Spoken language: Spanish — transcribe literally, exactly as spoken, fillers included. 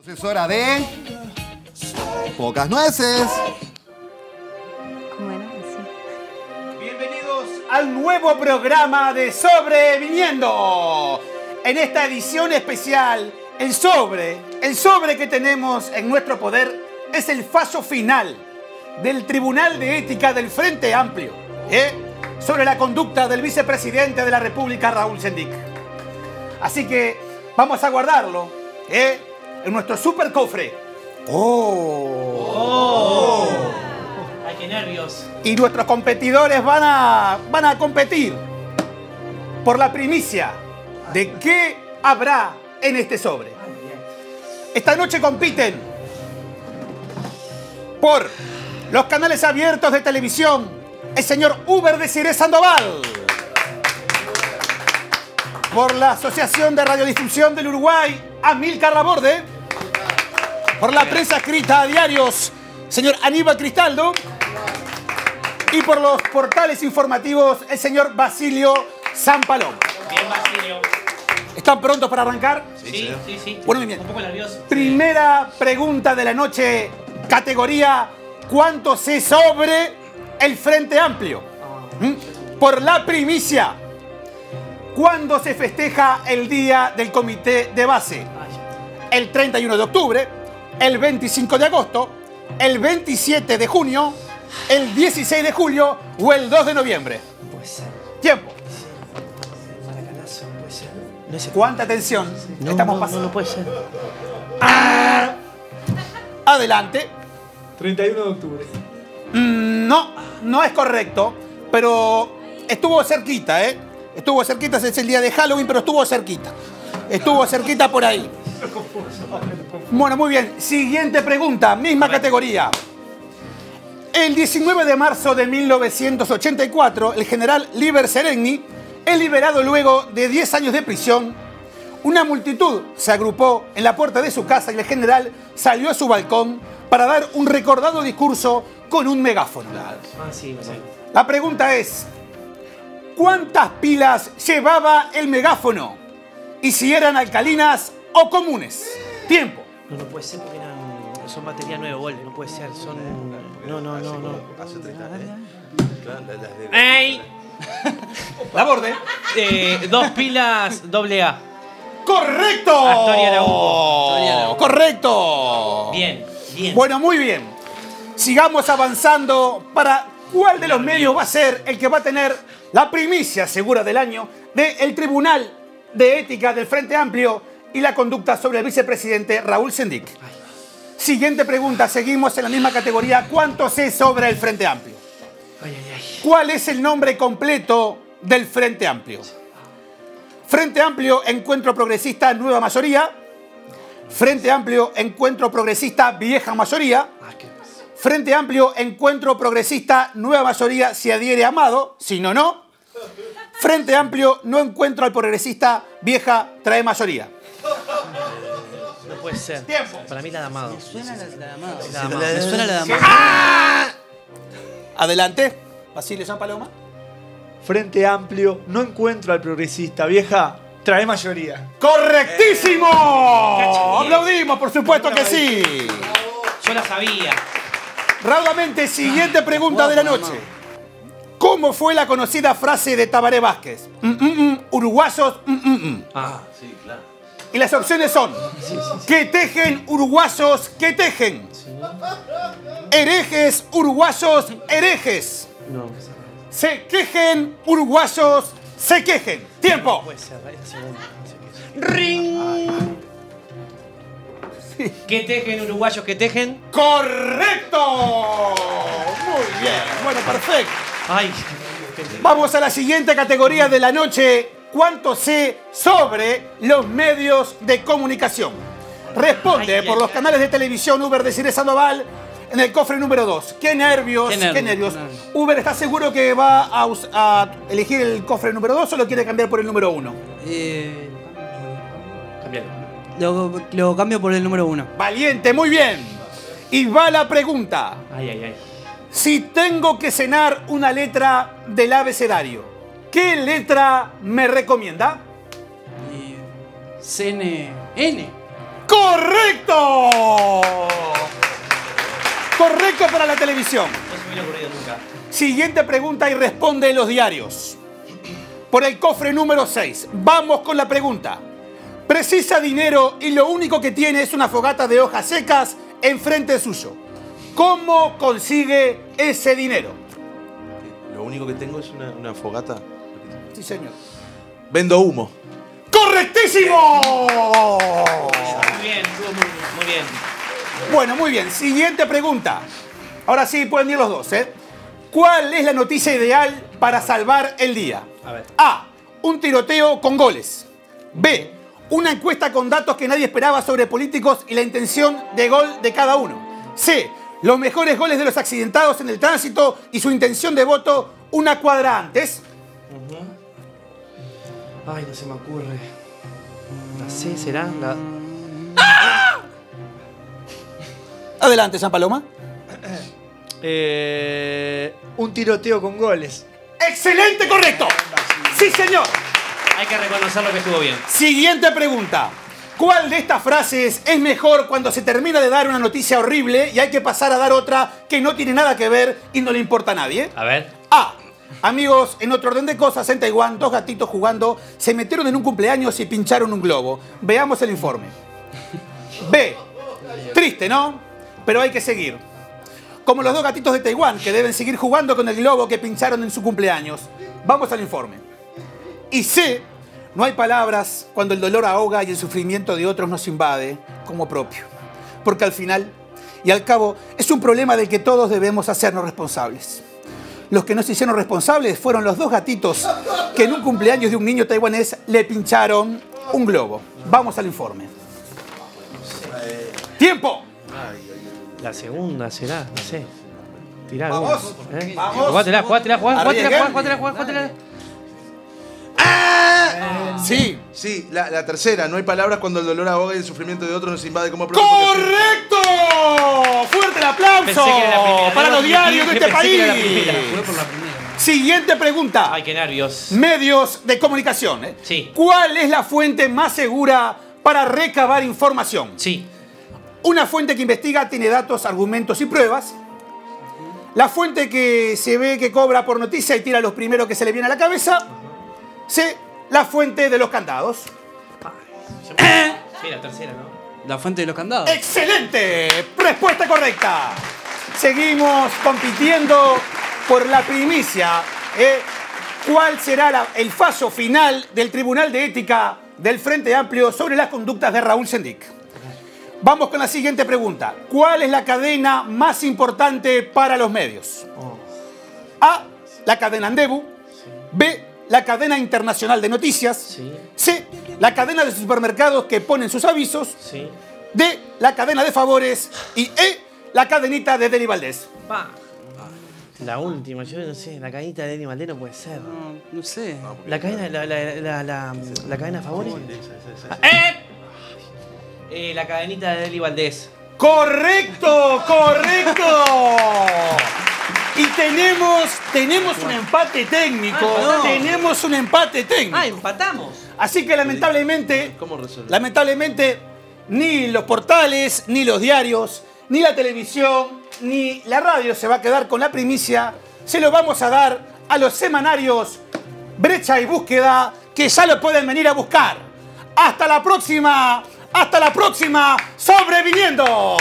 Es hora de... Pocas nueces. ¿Cómo era? Sí. Bienvenidos al nuevo programa de Sobreviniendo. En esta edición especial, el sobre, el sobre que tenemos en nuestro poder es el fallo final del Tribunal de Ética del Frente Amplio, ¿eh? sobre la conducta del vicepresidente de la República, Raúl Sendic. Así que vamos a guardarlo, ¿eh? en nuestro super cofre. ¡Oh! ¡Oh! ¡Ay, qué nervios! Y nuestros competidores van a, van a competir por la primicia de qué habrá en este sobre. Esta noche compiten por los canales abiertos de televisión el señor Uber Desiré Sandoval, por la Asociación de Radiodifusión del Uruguay, Amílcar Laborde, por la prensa escrita a diarios, señor Aníbal Cristaldo, y por los portales informativos, el señor Basilio Sampalón. Bien, Basilio. ¿Están prontos para arrancar? Sí, sí, sí. sí. Bueno, bien. Un poco nervioso. Primera pregunta de la noche, categoría ¿cuánto sé sobre el Frente Amplio? ¿Mm? Por la primicia, ¿cuándo se festeja el Día del Comité de Base? ¿El treinta y uno de octubre, el veinticinco de agosto, el veintisiete de junio, el dieciséis de julio o el dos de noviembre? No puede ser. Tiempo. Maracanazo, no puede ser. No es- ¿Cuánta atención No, estamos no, pasando? no, no puede ser. Ah. Adelante. treinta y uno de octubre. Mm, no, no es correcto, pero estuvo cerquita, ¿eh? Estuvo cerquita, es el día de Halloween, pero estuvo cerquita. Estuvo cerquita por ahí. Bueno, muy bien. Siguiente pregunta, misma categoría. El diecinueve de marzo de mil novecientos ochenta y cuatro, el general Liber Seregni es liberado luego de diez años de prisión. Una multitud se agrupó en la puerta de su casa y el general salió a su balcón para dar un recordado discurso con un megáfono. Ah, sí, no sé. La pregunta es, ¿cuántas pilas llevaba el megáfono? Y si eran alcalinas o comunes. Tiempo. No, no puede ser porque eran, son batería nueve volt. No puede ser, son... No, no, no, no. Hace treinta años. Claro, las de... ¡Ey! Laborde. Eh, dos pilas doble A. ¡Correcto! Astoria Araújo. Astoria Araújo. ¡Correcto! Bien, bien. Bueno, muy bien. Sigamos avanzando para cuál de los medios va a ser el que va a tener la primicia segura del año del Tribunal de Ética del Frente Amplio y la conducta sobre el vicepresidente Raúl Sendic. Siguiente pregunta, seguimos en la misma categoría. ¿Cuánto sé sobre el Frente Amplio? Ay, ay, ay. ¿Cuál es el nombre completo del Frente Amplio? Frente Amplio, Encuentro Progresista, Nueva Mayoría. Frente Amplio, Encuentro Progresista, Vieja Mayoría. Ah, qué pasa. Frente Amplio, Encuentro Progresista, Nueva Mayoría, si adhiere Amado, si no, no. Frente Amplio, no encuentro al progresista, Vieja, trae mayoría. No puede ser. Tiempo. Para mí la de Amado. Me suena la, la de Amado. La de Amado. Me suena la de Amado. Adelante, Basilio San Paloma. Frente Amplio, no encuentro al progresista. Vieja, trae mayoría. ¡Correctísimo! Cacho, bien. Aplaudimos, por supuesto que sí. Yo la sabía. Rápidamente, siguiente pregunta de la noche. ¿Cómo fue la conocida frase de Tabaré Vázquez? Mm, mm, mm, uruguayos, mm, mm, mm. Ah, Sí, claro. Y las opciones son: que tejen uruguayos, que tejen. Herejes, uruguayos, herejes. No, Se quejen, uruguayos, se quejen. Tiempo. no puede ser. Esta segunda. No sé qué es. ¡Ring! ¿Qué tejen, uruguayos, que tejen? ¡Correcto! Muy bien. Bueno, perfecto. Ay, Vamos a la siguiente categoría de la noche. ¿Cuánto sé sobre los medios de comunicación? Responde Ay, por ay, los ay. canales de televisión Uber Desiré Sandoval en el cofre número dos. ¡Qué nervios! Qué ¡Qué nervios, nervios! qué nervios. Uber, ¿está seguro que va a, us- a elegir el cofre número dos o lo quiere cambiar por el número uno? Eh, cambialo. lo, lo cambio por el número uno. Valiente, muy bien. Y va la pregunta. Ay, ay, ay. Si tengo que cenar una letra del abecedario, ¿qué letra me recomienda? C N N. ¡Correcto! para la televisión. No se me hubiera ocurrido nunca. Siguiente pregunta y responde en los diarios. Por el cofre número seis. Vamos con la pregunta. Precisa dinero y lo único que tiene es una fogata de hojas secas enfrente suyo. ¿Cómo consigue ese dinero? Lo único que tengo es una, una fogata. Sí, señor. Vendo humo. ¡Correctísimo! Muy bien, estuvo muy, muy bien. Bueno, muy bien. Siguiente pregunta. Ahora sí pueden ir los dos, ¿eh? ¿Cuál es la noticia ideal para salvar el día? A ver. A. Un tiroteo con goles. B. Una encuesta con datos que nadie esperaba sobre políticos y la intención de gol de cada uno. C. Los mejores goles de los accidentados en el tránsito y su intención de voto una cuadra antes. Ay, no se me ocurre. La C será la. Adelante, San Paloma. Eh, un tiroteo con goles. ¡Excelente, correcto! ¡Sí, señor! Hay que reconocer lo que estuvo bien. Siguiente pregunta. ¿Cuál de estas frases es mejor cuando se termina de dar una noticia horrible y hay que pasar a dar otra que no tiene nada que ver y no le importa a nadie? A ver. A. Amigos, en otro orden de cosas, en Taiwán, dos gatitos jugando se metieron en un cumpleaños y pincharon un globo. Veamos el informe. B. Triste, ¿no? Pero hay que seguir. Como los dos gatitos de Taiwán que deben seguir jugando con el globo que pincharon en su cumpleaños. Vamos al informe. Y C. No hay palabras cuando el dolor ahoga y el sufrimiento de otros nos invade como propio. Porque al final y al cabo es un problema del que todos debemos hacernos responsables. Los que no se hicieron responsables fueron los dos gatitos que en un cumpleaños de un niño taiwanés le pincharon un globo. Vamos al informe. ¡Tiempo! La segunda será, no sé. Tirá. Vamos, alguna, ¿eh? vamos. Jugátela, jugátela, jugátela, Arriesguen. jugátela, jugátela, jugátela. Sí. Sí, la, la tercera. No hay palabras cuando el dolor ahoga y el sufrimiento de otros nos invade como propio. ¡Correcto! ¡Fuerte el aplauso! Pensé que era la primera. Para No, los diarios de pensé este que era la país. primera. Fue por la primera. Siguiente pregunta. Ay, qué nervios. Medios de comunicación. ¿eh? Sí. ¿Cuál es la fuente más segura para recabar información? Sí. Una fuente que investiga tiene datos, argumentos y pruebas. La fuente que se ve que cobra por noticia y tira los primeros que se le viene a la cabeza. C. La fuente de los candados. Sí, la tercera, ¿no? La fuente de los candados. ¡Excelente! Respuesta correcta. Seguimos compitiendo por la primicia. ¿eh? ¿Cuál será la- el fallo final del Tribunal de Ética del Frente Amplio sobre las conductas de Raúl Sendic? Vamos con la siguiente pregunta. ¿Cuál es la cadena más importante para los medios? A. La cadena Andebu. B. La cadena internacional de noticias. Sí, C. La cadena de supermercados que ponen sus avisos. sí. D. La cadena de favores. Y E. La cadenita de Deli Valdés. Pa. La última, yo no sé, la cadenita de Denny Valdés no puede ser. No, no sé. La cadena, la, la, la, la, la cadena favores. ¡Eh! Eh, la cadenita de Deli Valdés. ¡Correcto! ¡Correcto! Y tenemos, tenemos un empate técnico. Ah, no. Tenemos un empate técnico. Ah, empatamos. Así que lamentablemente, ¿Cómo resolver? lamentablemente, ni los portales, ni los diarios, ni la televisión, ni la radio se va a quedar con la primicia. Se lo vamos a dar a los semanarios Brecha y Búsqueda, que ya lo pueden venir a buscar. Hasta la próxima, hasta la próxima, sobreviviendo.